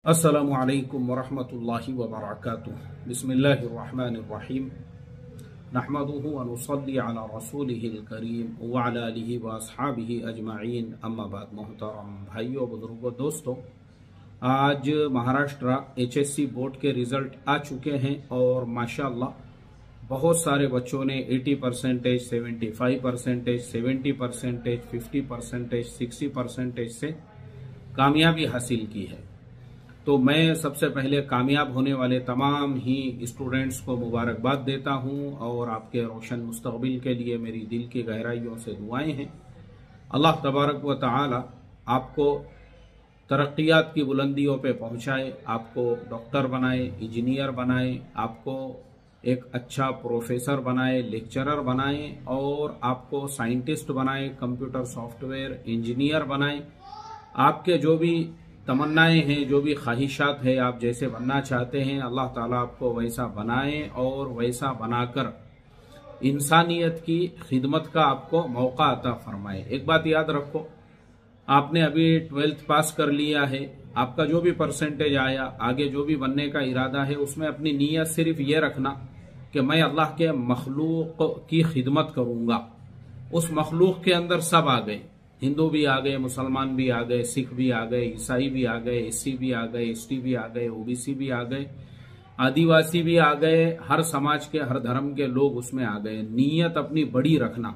अस्सलामु अलैकुम वरहमतुल्लाहि वबरकातुह। बिस्मिल्लाहिर्रहमानिर्रहीम। नहमदुहु व नुसल्ली अला रसूलिहिल करीम व अला आलिहि व अस्हाबिहि अजमाइन, अम्मा बाद। मोहतरम भाइयों, बुजुर्गों, दोस्तों, आज महाराष्ट्र HSC बोर्ड के रिजल्ट आ चुके हैं और माशाअल्लाह बहुत सारे बच्चों ने 80%, 75%, 70%, 50%, 60% से कामयाबी हासिल की है। तो मैं सबसे पहले कामयाब होने वाले तमाम ही स्टूडेंट्स को मुबारकबाद देता हूं और आपके रोशन मुस्तकबिल के लिए मेरी दिल की गहराइयों से दुआएं हैं। अल्लाह तबारक व तआला आपको तरक्कियात की बुलंदियों पे पहुंचाए, आपको डॉक्टर बनाए, इंजीनियर बनाए, आपको एक अच्छा प्रोफेसर बनाए, लेक्चरर बनाए और आपको साइंटिस्ट बनाए, कंप्यूटर सॉफ्टवेयर इंजीनियर बनाए। आपके जो भी तमन्नाएं हैं, जो भी ख्वाहिशात है, आप जैसे बनना चाहते हैं, अल्लाह ताला आपको वैसा बनाए और वैसा बनाकर इंसानियत की खिदमत का आपको मौका अता फरमाए। एक बात याद रखो, आपने अभी 12th पास कर लिया है, आपका जो भी परसेंटेज आया, आगे जो भी बनने का इरादा है, उसमें अपनी नीयत सिर्फ ये रखना कि मैं अल्लाह के मखलूक की खिदमत करूंगा। उस मखलूक के अंदर सब आ गए, हिंदू भी आ गए, मुसलमान भी आ गए, सिख भी आ गए, ईसाई भी आ गए, SC भी आ गए, ST भी आ गए, OBC भी आ गए, आदिवासी भी आ गए, हर समाज के हर धर्म के लोग उसमें आ गए। नीयत अपनी बड़ी रखना।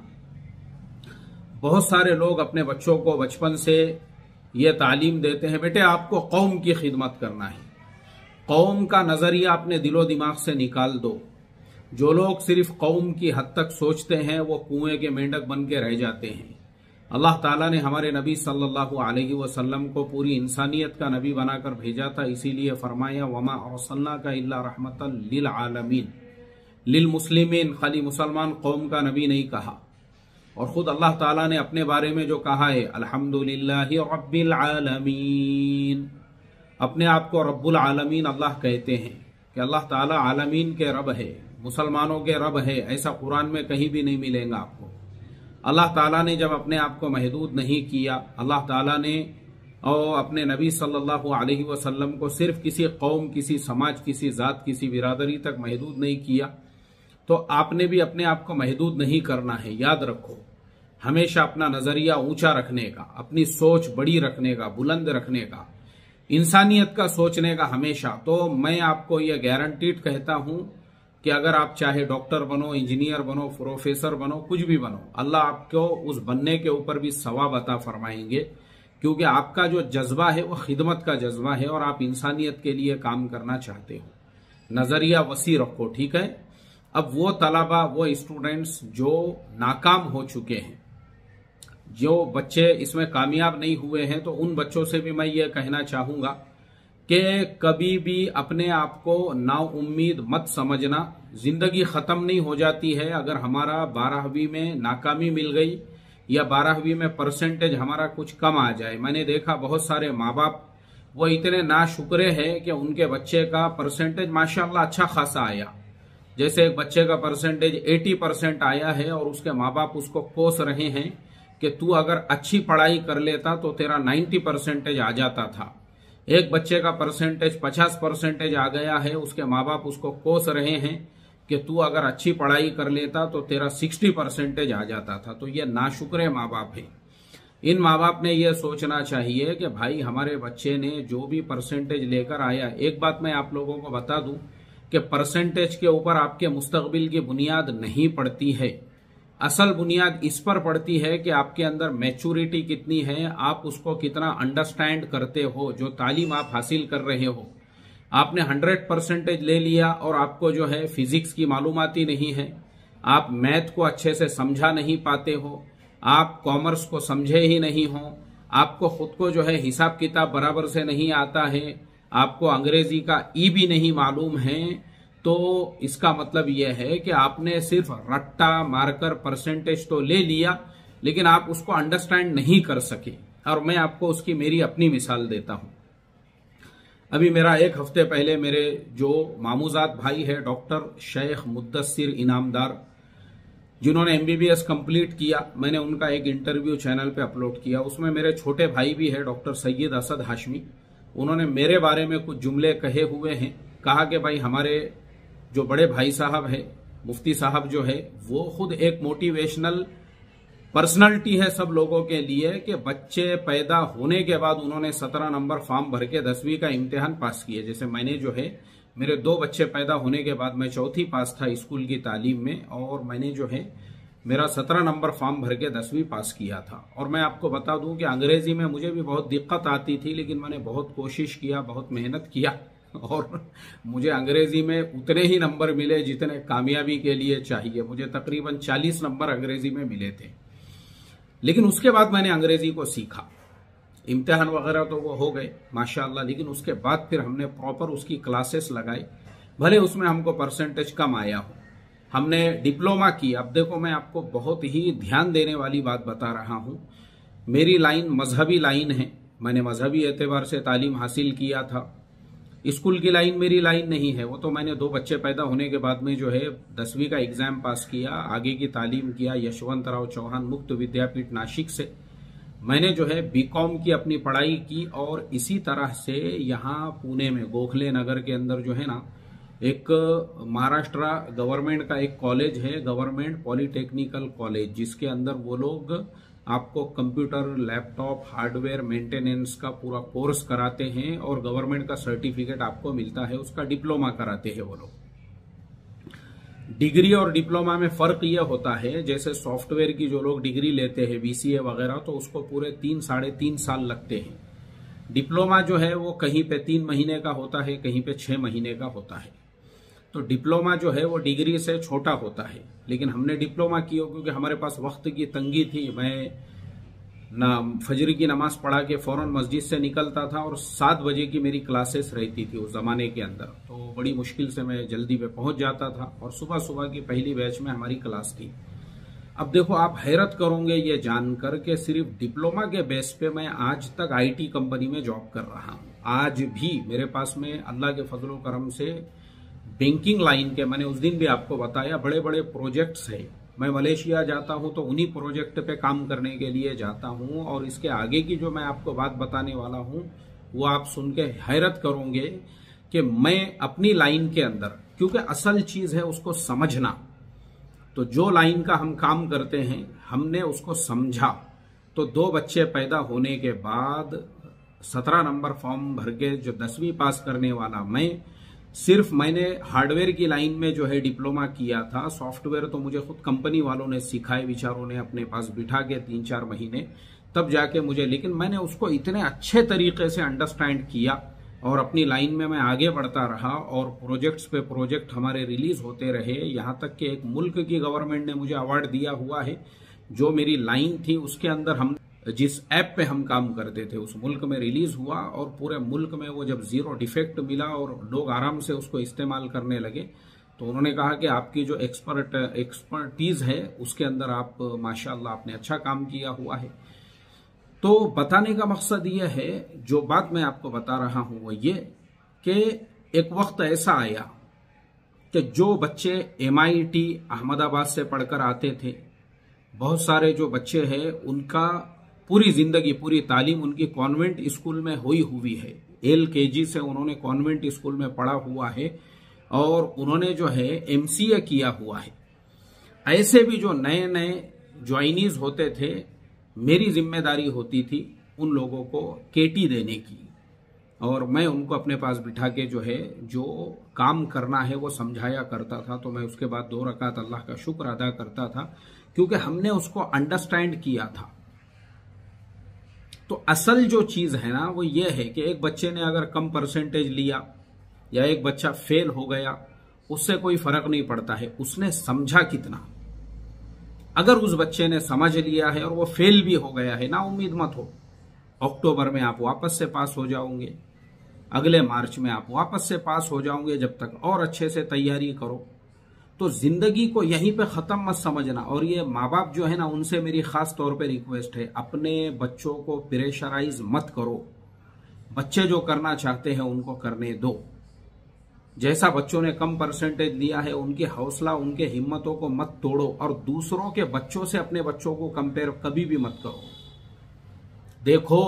बहुत सारे लोग अपने बच्चों को बचपन से ये तालीम देते हैं, बेटे आपको कौम की खिदमत करना है। कौम का नजरिया अपने दिलो दिमाग से निकाल दो। जो लोग सिर्फ कौम की हद तक सोचते हैं वो कुएं के मेंढक बन के रह जाते हैं। अल्लाह ताला ने हमारे नबी सल्लल्लाहु अलैहि वसल्लम को पूरी इंसानियत का नबी बनाकर भेजा था, इसीलिए फरमाया वमा अरसलनाका इल्ला रहमतन लिल आलमीन, लिल मुस्लिमीन, खाली मुसलमान कौम का नबी नहीं कहा। और खुद अल्लाह ताला ने अपने बारे में जो कहा है, अल्हम्दुलिल्लाहि रब्बिल आलमीन, अपने आप को रब्बुल आलमीन अल्लाह कहते हैं कि अल्लाह ताला आलमीन के रब है, मुसलमानों के रब है। ऐसा कुरान में कहीं भी नहीं मिलेगा आपको। अल्लाह ताला ने जब अपने आप को महदूद नहीं किया, अल्लाह ताला ने और अपने नबी सल्लल्लाहु अलैहि वसल्लम को सिर्फ किसी कौम, किसी समाज, किसी जात, किसी बिरादरी तक महदूद नहीं किया, तो आपने भी अपने आप को महदूद नहीं करना है। याद रखो, हमेशा अपना नजरिया ऊंचा रखने का, अपनी सोच बड़ी रखने का, बुलंद रखने का, इंसानियत का सोचने का हमेशा। तो मैं आपको यह गारंटीड कहता हूं कि अगर आप चाहे डॉक्टर बनो, इंजीनियर बनो, प्रोफेसर बनो, कुछ भी बनो, अल्लाह आपको उस बनने के ऊपर भी सवाब अता फरमाएंगे, क्योंकि आपका जो जज्बा है वो खिदमत का जज्बा है और आप इंसानियत के लिए काम करना चाहते हो। नजरिया वसी रखो, ठीक है। अब वो तलबा, वो स्टूडेंट्स जो नाकाम हो चुके हैं, जो बच्चे इसमें कामयाब नहीं हुए हैं, तो उन बच्चों से भी मैं ये कहना चाहूंगा कि कभी भी अपने आप को नाउम्मीद मत समझना। जिंदगी खत्म नहीं हो जाती है अगर हमारा 12वीं में नाकामी मिल गई या 12वीं में परसेंटेज हमारा कुछ कम आ जाए। मैंने देखा बहुत सारे माँ बाप वो इतने नाशुक्रे हैं कि उनके बच्चे का परसेंटेज माशाअल्लाह अच्छा खासा आया। जैसे एक बच्चे का परसेंटेज 80% आया है और उसके माँ बाप उसको कोस रहे हैं कि तू अगर अच्छी पढ़ाई कर लेता तो तेरा 90% आ जाता था। एक बच्चे का परसेंटेज 50% आ गया है, उसके माँ बाप उसको कोस रहे हैं कि तू अगर अच्छी पढ़ाई कर लेता तो तेरा 60% आ जाता था। तो ये नाशुक्रे माँ बाप है। इन माँ बाप ने यह सोचना चाहिए कि भाई हमारे बच्चे ने जो भी परसेंटेज लेकर आया, एक बात मैं आप लोगों को बता दूं कि परसेंटेज के ऊपर आपके मुस्तकबिल की बुनियाद नहीं पड़ती है। असल बुनियाद इस पर पड़ती है कि आपके अंदर मैच्योरिटी कितनी है, आप उसको कितना अंडरस्टैंड करते हो। जो तालीम आप हासिल कर रहे हो, आपने 100% ले लिया और आपको जो है फिजिक्स की मालूमाती नहीं है, आप मैथ को अच्छे से समझा नहीं पाते हो, आप कॉमर्स को समझे ही नहीं हो, आपको खुद को जो है हिसाब किताब बराबर से नहीं आता है, आपको अंग्रेजी का ई भी नहीं मालूम है, तो इसका मतलब यह है कि आपने सिर्फ रट्टा मारकर परसेंटेज तो ले लिया, लेकिन आप उसको अंडरस्टैंड नहीं कर सके। और मैं आपको उसकी मेरी अपनी मिसाल देता हूं। अभी मेरा एक हफ्ते पहले मेरे जो मामूजात भाई है डॉक्टर शेख मुद्दस्सिर इनामदार, जिन्होंने MBBS कंप्लीट किया, मैंने उनका एक इंटरव्यू चैनल पे अपलोड किया। उसमें मेरे छोटे भाई भी है डॉक्टर सैयद असद हाशमी, उन्होंने मेरे बारे में कुछ जुमले कहे हुए हैं। कहा कि भाई हमारे जो बड़े भाई साहब है, मुफ्ती साहब जो है, वो खुद एक मोटिवेशनल पर्सनालिटी है सब लोगों के लिए कि बच्चे पैदा होने के बाद उन्होंने 17 नंबर फॉर्म भर के 10वीं का इम्तिहान पास किए। जैसे मैंने जो है, मेरे 2 बच्चे पैदा होने के बाद मैं चौथी पास था स्कूल की तालीम में, और मैंने जो है मेरा 17 नंबर फॉर्म भर के 10वीं पास किया था। और मैं आपको बता दूं कि अंग्रेजी में मुझे भी बहुत दिक्कत आती थी, लेकिन मैंने बहुत कोशिश किया, बहुत मेहनत किया, और मुझे अंग्रेजी में उतने ही नंबर मिले जितने कामयाबी के लिए चाहिए। मुझे तकरीबन 40 नंबर अंग्रेजी में मिले थे। लेकिन उसके बाद मैंने अंग्रेजी को सीखा, इम्तिहान वगैरह तो वो हो गए माशाल्लाह, लेकिन उसके बाद फिर हमने प्रॉपर उसकी क्लासेस लगाई। भले उसमें हमको परसेंटेज कम आया हो, हमने डिप्लोमा की। अब देखो, मैं आपको बहुत ही ध्यान देने वाली बात बता रहा हूं। मेरी लाइन मजहबी लाइन है, मैंने मजहबी एतबार से तालीम हासिल किया था। स्कूल की लाइन मेरी लाइन नहीं है, वो तो मैंने 2 बच्चे पैदा होने के बाद में जो है 10वीं का एग्जाम पास किया, आगे की तालीम किया यशवंतराव चौहान मुक्त विद्यापीठ नासिक से। मैंने जो है बीकॉम की अपनी पढ़ाई की, और इसी तरह से यहाँ पुणे में गोखले नगर के अंदर जो है ना, एक महाराष्ट्र गवर्नमेंट का एक कॉलेज है, गवर्नमेंट पॉलिटेक्निकल कॉलेज, जिसके अंदर वो लोग आपको कंप्यूटर, लैपटॉप, हार्डवेयर मेंटेनेंस का पूरा कोर्स कराते हैं, और गवर्नमेंट का सर्टिफिकेट आपको मिलता है, उसका डिप्लोमा कराते हैं वो लोग। डिग्री और डिप्लोमा में फर्क यह होता है, जैसे सॉफ्टवेयर की जो लोग डिग्री लेते हैं बीसीए वगैरह, तो उसको पूरे 3-3.5 साल लगते हैं। डिप्लोमा जो है वो कहीं पे 3 महीने का होता है, कहीं पे 6 महीने का होता है। तो डिप्लोमा जो है वो डिग्री से छोटा होता है, लेकिन हमने डिप्लोमा किया क्योंकि हमारे पास वक्त की तंगी थी। मैं ना फजर की नमाज पढ़ा के फौरन मस्जिद से निकलता था, और 7 बजे की मेरी क्लासेस रहती थी उस जमाने के अंदर, तो बड़ी मुश्किल से मैं जल्दी पे पहुंच जाता था, और सुबह सुबह की पहली बैच में हमारी क्लास थी। अब देखो, आप हैरत करोगे ये जानकर के सिर्फ डिप्लोमा के बेस पे मैं आज तक आईटी कंपनी में जॉब कर रहा हूँ। आज भी मेरे पास में अल्लाह के फजल करम से बैंकिंग लाइन के, मैंने उस दिन भी आपको बताया, बड़े बड़े प्रोजेक्ट्स है। मैं मलेशिया जाता हूं तो उन्हीं प्रोजेक्ट पे काम करने के लिए जाता हूं, और इसके आगे की जो मैं आपको बात बताने वाला हूं वो आप सुन के हैरत करोगे कि मैं अपनी लाइन के अंदर, क्योंकि असल चीज है उसको समझना, तो जो लाइन का हम काम करते हैं हमने उसको समझा। तो 2 बच्चे पैदा होने के बाद 17 नंबर फॉर्म भर के जो 10वीं पास करने वाला मैंने हार्डवेयर की लाइन में जो है डिप्लोमा किया था। सॉफ्टवेयर तो मुझे खुद कंपनी वालों ने सिखाए, विचारों ने अपने पास बिठा के 3-4 महीने, तब जाके मुझे, लेकिन मैंने उसको इतने अच्छे तरीके से अंडरस्टैंड किया, और अपनी लाइन में मैं आगे बढ़ता रहा, और प्रोजेक्ट्स पे प्रोजेक्ट हमारे रिलीज होते रहे। यहाँ तक कि एक मुल्क की गवर्नमेंट ने मुझे अवार्ड दिया हुआ है। जो मेरी लाइन थी उसके अंदर हम जिस ऐप पे हम काम करते थे उस मुल्क में रिलीज हुआ, और पूरे मुल्क में वो जब 0 डिफेक्ट मिला और लोग आराम से उसको इस्तेमाल करने लगे, तो उन्होंने कहा कि आपकी जो एक्सपर्टीज है उसके अंदर आप माशाल्लाह आपने अच्छा काम किया हुआ है। तो बताने का मकसद ये है, जो बात मैं आपको बता रहा हूं वो ये कि एक वक्त ऐसा आया कि जो बच्चे MIT अहमदाबाद से पढ़कर आते थे, बहुत सारे जो बच्चे हैं उनका पूरी जिंदगी, पूरी तालीम उनकी कॉन्वेंट स्कूल में हुई है। LKG से उन्होंने कॉन्वेंट स्कूल में पढ़ा हुआ है, और उन्होंने जो है MCA किया हुआ है। ऐसे भी जो नए नए ज्वाइनीज होते थे, मेरी जिम्मेदारी होती थी उन लोगों को KT देने की, और मैं उनको अपने पास बिठा के जो है जो काम करना है वो समझाया करता था। तो मैं उसके बाद 2 रकात अल्लाह का शुक्र अदा करता था, क्योंकि हमने उसको अंडरस्टैंड किया था। तो असल जो चीज है ना वो ये है कि एक बच्चे ने अगर कम परसेंटेज लिया या एक बच्चा फेल हो गया, उससे कोई फर्क नहीं पड़ता है उसने समझा कितना। अगर उस बच्चे ने समझ लिया है और वो फेल भी हो गया है, ना उम्मीद मत हो, अक्टूबर में आप वापस से पास हो जाओगे, अगले मार्च में आप वापस से पास हो जाओगे, जब तक और अच्छे से तैयारी करो। तो जिंदगी को यहीं पे खत्म मत समझना। और ये माँ बाप जो है ना, उनसे मेरी खास तौर पे रिक्वेस्ट है, अपने बच्चों को प्रेशराइज मत करो। बच्चे जो करना चाहते हैं उनको करने दो। जैसा बच्चों ने कम परसेंटेज लिया है, उनकी हौसला, उनके हिम्मतों को मत तोड़ो, और दूसरों के बच्चों से अपने बच्चों को कंपेयर कभी भी मत करो। देखो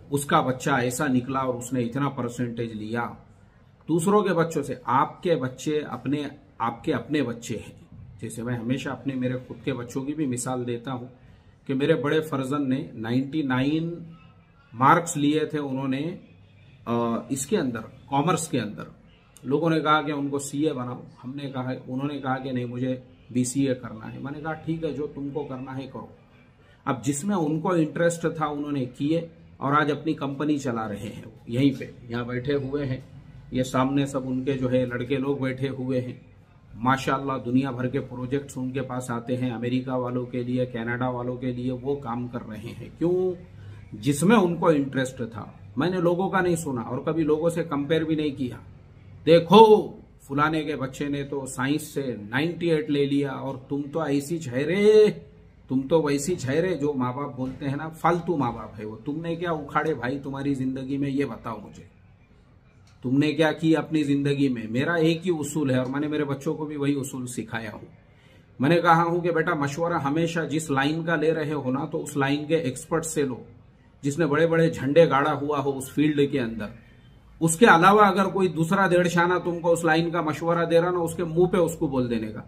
उसका बच्चा ऐसा निकला और उसने इतना परसेंटेज लिया। दूसरों के बच्चों से आपके बच्चे आपके अपने बच्चे हैं। जैसे मैं हमेशा अपने मेरे खुद के बच्चों की भी मिसाल देता हूं कि मेरे बड़े फर्जन ने 99 मार्क्स लिए थे उन्होंने इसके अंदर, कॉमर्स के अंदर। लोगों ने कहा कि उनको सीए बनाओ, उन्होंने कहा कि नहीं मुझे बीसीए करना है। मैंने कहा ठीक है, जो तुमको करना है करो। अब जिसमें उनको इंटरेस्ट था उन्होंने किए और आज अपनी कंपनी चला रहे हैं। यहीं पे यहाँ बैठे हुए हैं, ये सामने सब उनके जो है लड़के लोग बैठे हुए हैं। माशाल्लाह दुनिया भर के प्रोजेक्ट्स उनके पास आते हैं, अमेरिका वालों के लिए, कनाडा वालों के लिए वो काम कर रहे हैं। क्यों? जिसमें उनको इंटरेस्ट था। मैंने लोगों का नहीं सुना और कभी लोगों से कंपेयर भी नहीं किया। देखो फुलाने के बच्चे ने तो साइंस से 98 ले लिया और तुम तो ऐसी छहरे, तुम तो वैसी छहरे। जो माँ बाप बोलते हैं ना, फालतू माँ बाप है वो। तुमने क्या उखाड़े भाई तुम्हारी जिंदगी में, ये बताओ मुझे, तुमने क्या किया अपनी जिंदगी में? मेरा एक ही उसूल है और मैंने मेरे बच्चों को भी वही उसूल सिखाया हूं। मैंने कहा हूं कि बेटा मशवरा हमेशा जिस लाइन का ले रहे हो ना, तो उस लाइन के एक्सपर्ट से लो, जिसने बड़े बड़े झंडे गाड़ा हुआ हो उस फील्ड के अंदर। उसके अलावा अगर कोई दूसरा डेढ़शाना तुमको उस लाइन का मशवरा दे रहा ना, उसके मुंह पे उसको बोल देने का,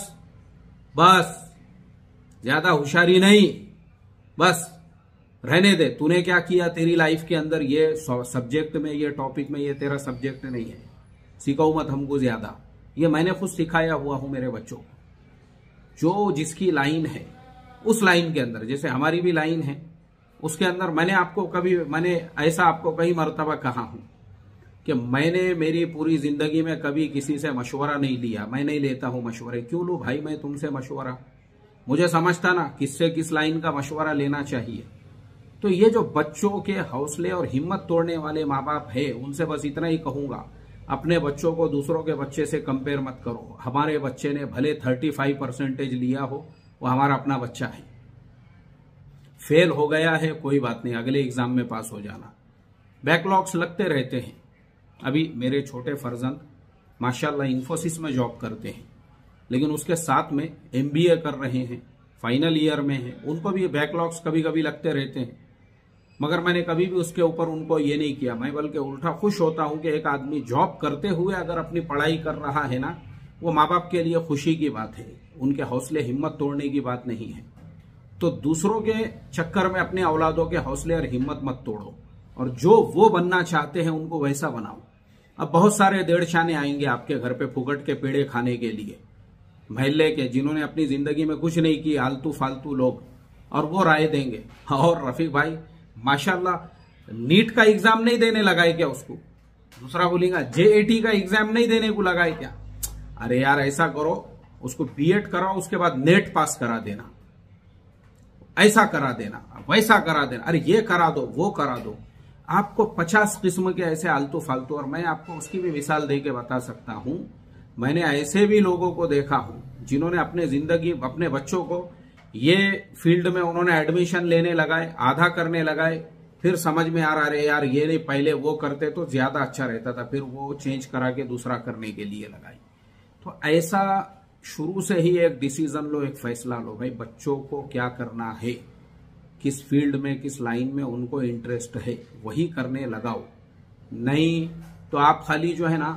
बस ज्यादा होशियारी नहीं, बस रहने दे। तूने क्या किया तेरी लाइफ के अंदर, ये सब्जेक्ट में, ये टॉपिक में, ये तेरा सब्जेक्ट नहीं है, सिखाओ मत हमको ज्यादा। ये मैंने खुद सिखाया हुआ हूं मेरे बच्चों को। जो जिसकी लाइन है उस लाइन के अंदर, जैसे हमारी भी लाइन है, उसके अंदर मैंने ऐसा आपको कई मर्तबा कहा हूं कि मैंने मेरी पूरी जिंदगी में कभी किसी से मशवरा नहीं लिया। मैं नहीं लेता हूं मशवरे। क्यों लूं भाई मैं तुमसे मशवरा? मुझे समझता ना किससे किस लाइन का मशवरा लेना चाहिए। तो ये जो बच्चों के हौसले और हिम्मत तोड़ने वाले माँ बाप है, उनसे बस इतना ही कहूंगा, अपने बच्चों को दूसरों के बच्चे से कंपेयर मत करो। हमारे बच्चे ने भले 35% लिया हो, वो हमारा अपना बच्चा है। फेल हो गया है कोई बात नहीं, अगले एग्जाम में पास हो जाना। बैकलॉग्स लगते रहते हैं। अभी मेरे छोटे फर्जंद माशाल्लाह इंफोसिस में जॉब करते हैं, लेकिन उसके साथ में एमबीए कर रहे हैं, फाइनल ईयर में हैं। उनको भी बैकलॉग्स कभी कभी लगते रहते हैं, मगर मैंने कभी भी उसके ऊपर उनको ये नहीं किया। मैं बल्कि उल्टा खुश होता हूं कि एक आदमी जॉब करते हुए अगर अपनी पढ़ाई कर रहा है ना, वो माँ बाप के लिए खुशी की बात है, उनके हौसले हिम्मत तोड़ने की बात नहीं है। तो दूसरों के चक्कर में अपने औलादों के हौसले और हिम्मत मत तोड़ो, और जो वो बनना चाहते हैं उनको वैसा बनाओ। अब बहुत सारे डेढ़शाने आएंगे आपके घर पे फुकट के पेड़े खाने के लिए, महल्ले के, जिन्होंने अपनी जिंदगी में कुछ नहीं किया, आलतू फालतू लोग, और वो राय देंगे। और रफीक भाई माशाल्लाह नीट का एग्जाम नहीं देने लगाए क्या उसको? दूसरा बोलेगा जेएटी का एग्जाम नहीं देने को लगाए क्या? अरे यार ऐसा करो, उसको बीएड कराओ, उसके बाद नेट पास करा देना, ऐसा करा देना, वैसा करा देना, अरे ये करा दो, वो करा दो। आपको 50 किस्म के ऐसे आलतू फालतू, और मैं आपको उसकी भी मिसाल दे के बता सकता हूं। मैंने ऐसे भी लोगों को देखा हूं जिन्होंने अपने बच्चों को ये फील्ड में उन्होंने एडमिशन लेने लगाए, आधा करने लगाए, फिर समझ में आ रहा है यार ये नहीं, पहले वो करते तो ज्यादा अच्छा रहता था, फिर वो चेंज करा के दूसरा करने के लिए लगाए। तो ऐसा शुरू से ही एक डिसीजन लो, एक फैसला लो भाई बच्चों को क्या करना है, किस फील्ड में, किस लाइन में उनको इंटरेस्ट है, वही करने लगाओ। नहीं तो आप खाली जो है ना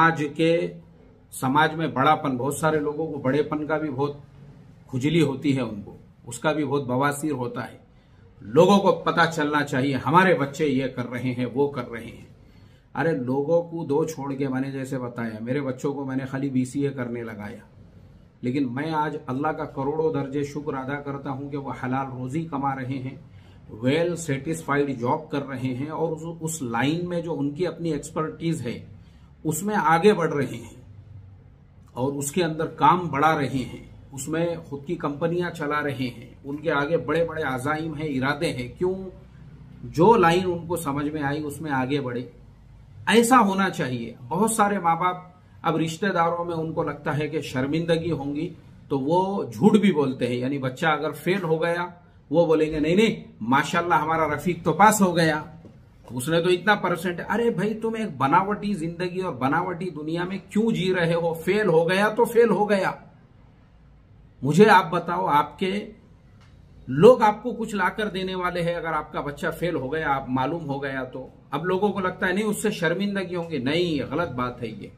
समाज में बड़ापन, बहुत सारे लोगों को बड़ेपन का भी बहुत खुजली होती है, उनको उसका भी बहुत बवासीर होता है। लोगों को पता चलना चाहिए हमारे बच्चे ये कर रहे हैं, वो कर रहे हैं। अरे लोगों को दो छोड़ के, मैंने जैसे बताया, मेरे बच्चों को मैंने खाली बीसीए करने लगाया, लेकिन मैं आज अल्लाह का करोड़ों दर्जे शुक्र अदा करता हूं कि वो हलाल रोजी कमा रहे हैं, वेल सेटिस्फाइड जॉब कर रहे हैं, और उस लाइन में जो उनकी अपनी एक्सपर्टीज है उसमें आगे बढ़ रहे हैं और उसके अंदर काम बढ़ा रहे हैं, उसमें खुद की कंपनियां चला रहे हैं, उनके आगे बड़े बड़े आज़ाइम हैं, इरादे हैं। क्यों? जो लाइन उनको समझ में आई उसमें आगे बढ़े। ऐसा होना चाहिए। बहुत सारे माँ बाप अब रिश्तेदारों में उनको लगता है कि शर्मिंदगी होंगी तो वो झूठ भी बोलते हैं। यानी बच्चा अगर फेल हो गया, वो बोलेंगे नहीं माशाल्लाह हमारा रफीक तो पास हो गया, उसने तो इतना परसेंट। अरे भाई तुम एक बनावटी जिंदगी और बनावटी दुनिया में क्यों जी रहे हो? फेल हो गया तो फेल हो गया। मुझे आप बताओ, आपके लोग आपको कुछ लाकर देने वाले हैं। अगर आपका बच्चा फेल हो गया, आप मालूम हो गया, तो अब लोगों को लगता है नहीं उससे शर्मिंदगी होंगी। नहीं, गलत बात है ये।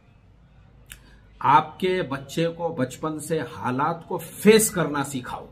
आपके बच्चे को बचपन से हालात को फेस करना सिखाओ,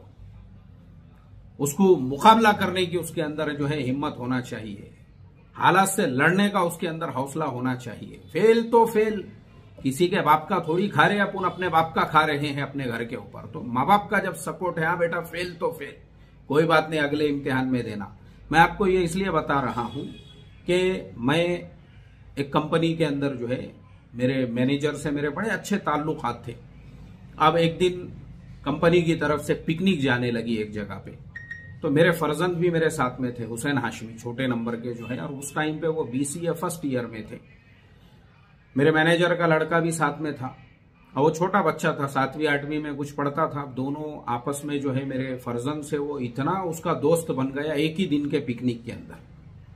उसको मुकाबला करने की उसके अंदर जो है हिम्मत होना चाहिए, हालात से लड़ने का उसके अंदर हौसला होना चाहिए। फेल तो फेल, किसी के बाप का थोड़ी खा रहे, अपन अपने बाप का खा रहे हैं अपने घर के ऊपर। तो माँ बाप का जब सपोर्ट है, हाँ बेटा फेल तो फेल, कोई बात नहीं, अगले इम्तिहान में देना। मैं आपको ये इसलिए बता रहा हूं कि मैं एक कंपनी के अंदर जो है मेरे मैनेजर से मेरे बड़े अच्छे ताल्लुकात थे। अब एक दिन कंपनी की तरफ से पिकनिक जाने लगी एक जगह पे, तो मेरे फर्जंद भी मेरे साथ में थे, हुसैन हाशमी, छोटे नंबर के जो है, और उस टाइम पे वो BCA फर्स्ट ईयर में थे। मेरे मैनेजर का लड़का भी साथ में था, और वो छोटा बच्चा था, 7वीं 8वीं में कुछ पढ़ता था। दोनों आपस में जो है मेरे फर्जंद से वो इतना उसका दोस्त बन गया एक ही दिन के पिकनिक के अंदर।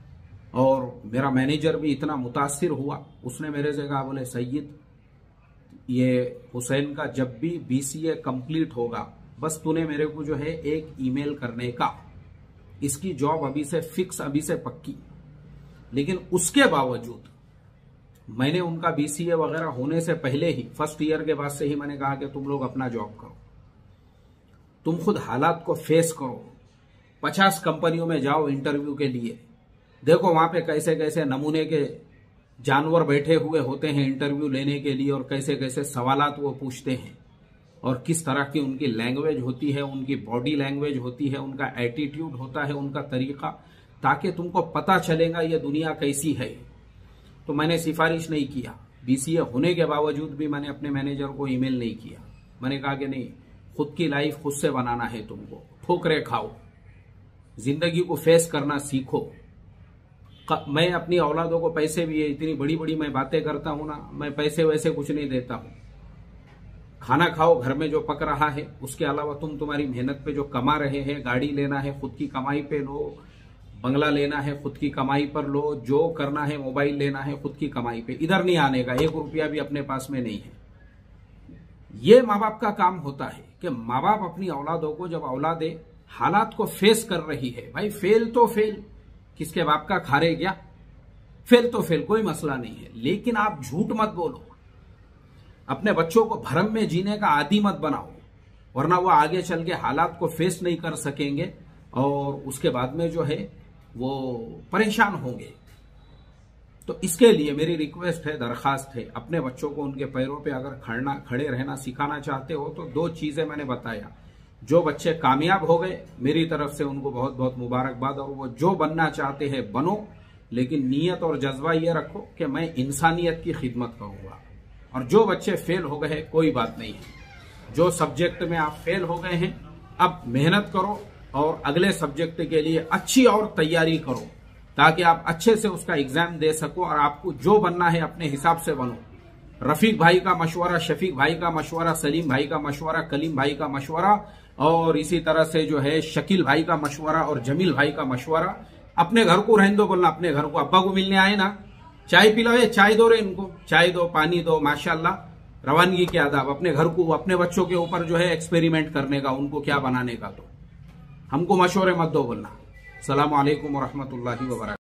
और मेरा मैनेजर भी इतना मुतासिर हुआ, उसने मेरे से कहा, बोले सैयद, ये हुसैन का जब भी BCA कंप्लीट होगा, बस तूने मेरे को जो है एक ईमेल करने का, इसकी जॉब अभी से फिक्स, अभी से पक्की। लेकिन उसके बावजूद मैंने उनका BCA वगैरह होने से पहले ही, फर्स्ट ईयर के बाद से ही मैंने कहा कि तुम लोग अपना जॉब करो, तुम खुद हालात को फेस करो, 50 कंपनियों में जाओ इंटरव्यू के लिए, देखो वहां पे कैसे कैसे नमूने के जानवर बैठे हुए होते हैं इंटरव्यू लेने के लिए, और कैसे कैसे सवालात वो पूछते हैं, और किस तरह की उनकी लैंग्वेज होती है, उनकी बॉडी लैंग्वेज होती है, उनका एटीट्यूड होता है, उनका तरीका, ताकि तुमको पता चलेगा ये दुनिया कैसी है। तो मैंने सिफारिश नहीं किया, BCA होने के बावजूद भी मैंने अपने मैनेजर को ईमेल नहीं किया। मैंने कहा कि नहीं, खुद की लाइफ खुद से बनाना है तुमको, ठोकरे खाओ, जिंदगी को फेस करना सीखो। मैं अपनी औलादों को पैसे भी, इतनी बड़ी बड़ी मैं बातें करता हूं ना, मैं पैसे वैसे कुछ नहीं देता हूं। खाना खाओ घर में जो पक रहा है, उसके अलावा तुम तुम्हारी मेहनत पे जो कमा रहे हैं, गाड़ी लेना है खुद की कमाई पे लो, बंगला लेना है खुद की कमाई पर लो, जो करना है, मोबाइल लेना है खुद की कमाई पे, इधर नहीं आने का, 1 रुपया भी अपने पास में नहीं है। ये माँ बाप का काम होता है कि माँ बाप अपनी औलादों को, जब औलादे हालात को फेस कर रही है, भाई फेल तो फेल, किसके बाप का खा रहे क्या, फेल तो फेल, कोई मसला नहीं है। लेकिन आप झूठ मत बोलो, अपने बच्चों को भ्रम में जीने का आदी मत बनाओ, वरना वो आगे चल के हालात को फेस नहीं कर सकेंगे और उसके बाद में जो है वो परेशान होंगे। तो इसके लिए मेरी रिक्वेस्ट है, दरखास्त है, अपने बच्चों को उनके पैरों पे अगर खड़े रहना सिखाना चाहते हो तो 2 चीजें मैंने बताया। जो बच्चे कामयाब हो गए, मेरी तरफ से उनको बहुत बहुत मुबारकबाद, और वो जो बनना चाहते हैं बनो, लेकिन नीयत और जज्बा ये रखो कि मैं इंसानियत की खिदमत करूंगा। और जो बच्चे फेल हो गए हैं, कोई बात नहीं है, जो सब्जेक्ट में आप फेल हो गए हैं, अब मेहनत करो और अगले सब्जेक्ट के लिए अच्छी और तैयारी करो, ताकि आप अच्छे से उसका एग्जाम दे सको, और आपको जो बनना है अपने हिसाब से बनो। रफीक भाई का मशवरा, शफीक भाई का मशवरा, सलीम भाई का मशवरा, कलीम भाई का मशवरा, और इसी तरह से जो है शकील भाई का मशवरा और जमील भाई का मशवरा, अपने घर को रहने दो, बोलना अपने घर को, अब्बा को मिलने आए ना, चाय पिलाओ, चाय दो रे इनको, चाय दो, पानी दो, माशाल्लाह, रवानगी के आदाब। अपने घर को, अपने बच्चों के ऊपर जो है एक्सपेरिमेंट करने का, उनको क्या बनाने का, तो हमको मशवरे मत दो बोलना। सलाम अलैकुम व रहमतुल्लाहि व बरकातहू।